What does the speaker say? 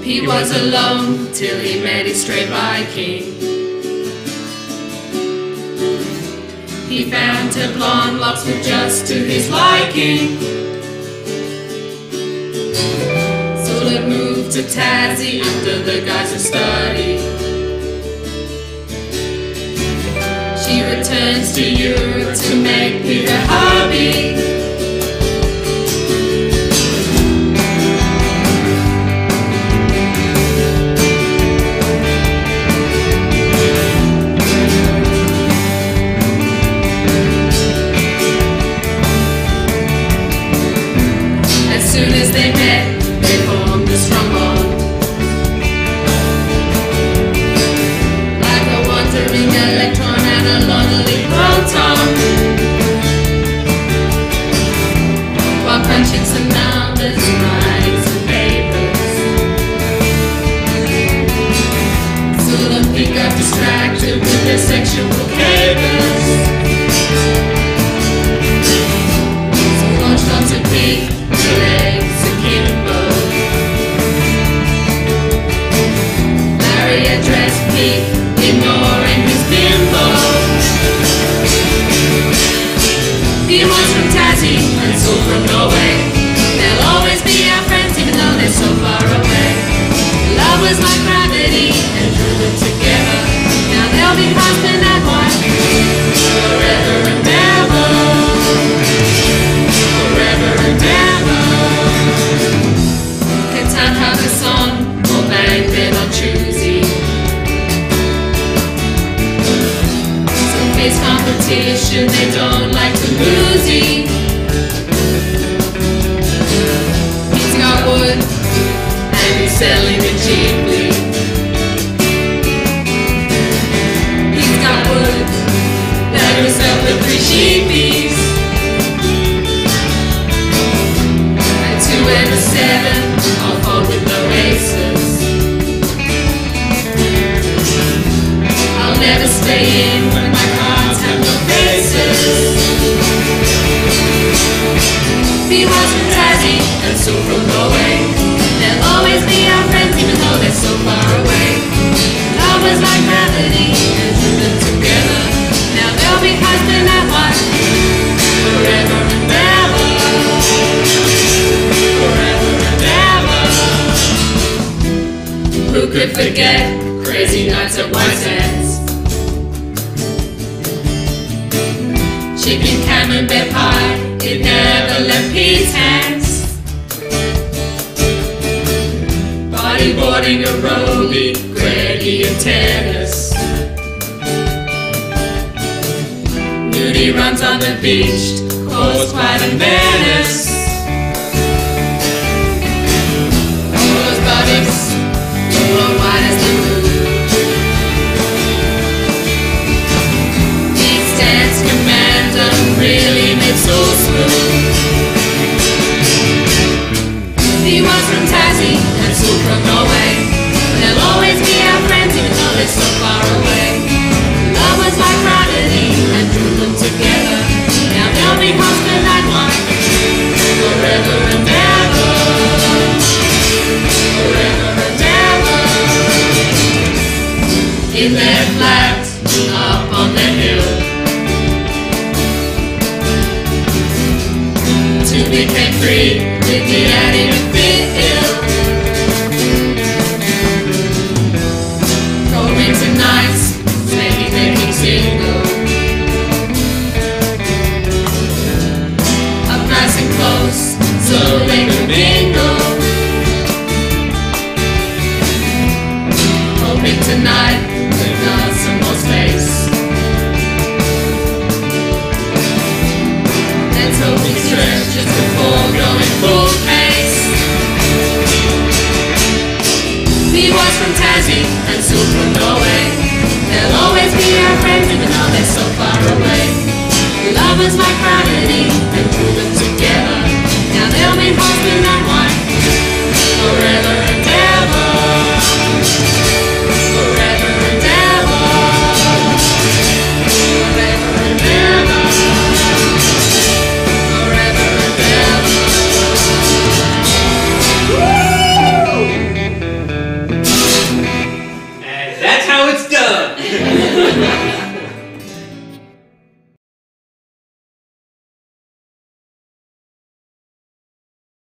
He was alone till he met his stray Viking. He found her blonde locks were just to his liking. So they moved to Tassie under the guise of study. She returns to Europe to make me her hobby. As soon as they met, they formed a strong bond. Like a wandering electron and a lonely proton. While crunching some numbers, writing some papers, Solomon got distracted with their sexual capers. So launched onto peak the legs Akimbo. Larry addressed Pete, ignoring his bimbo. He was from Tassie and so from Norway. They'll always be our friends even though they're so far away. Love was like gravity and drew them together. Now they'll be husband and wife forever and ever. Forever and ever. Can't have a son or bang, they're not choosy. Some fierce competition, they don't like to losey. He's got wood and he's selling it cheaply. He's got wood that will sell for 3 sheepies. And 2 and a 7, I'll fall with no aces. I'll never stay in when my cards have no faces. He was from Tassie and so from Norway. They'll always be our friends even though they're so far away. Love was like gravity and drew them together. Now they'll be husband and wife forever and ever. Forever and ever. Who could forget crazy nights at Whitehead's? Chicken camembert pie, it never left Pete's hands. Bodyboarding aerobic, Greggy and tennis. Nudie runs on the beach, caused quite a menace. All those bodies, all white as the moon. These dance commander really made so smooth. He was from Tassie and so from Norway. They'll always be our friends even though they're so far away. Love was like gravity and drew them together. Now they'll be husband and wife forever and ever. Forever and ever. In their flat up on the hill. Two became free with the added fit ill. Cold winter nights, making their king single. Up nice and close, so they could mingle. Hoping tonight they've got some more space. Let's hope we stretch just before going full pace. He was from Tassie and so from Norway. They'll always be our friends even though they're so far away. Love was like gravity and drew them together. Now they'll be husband and wife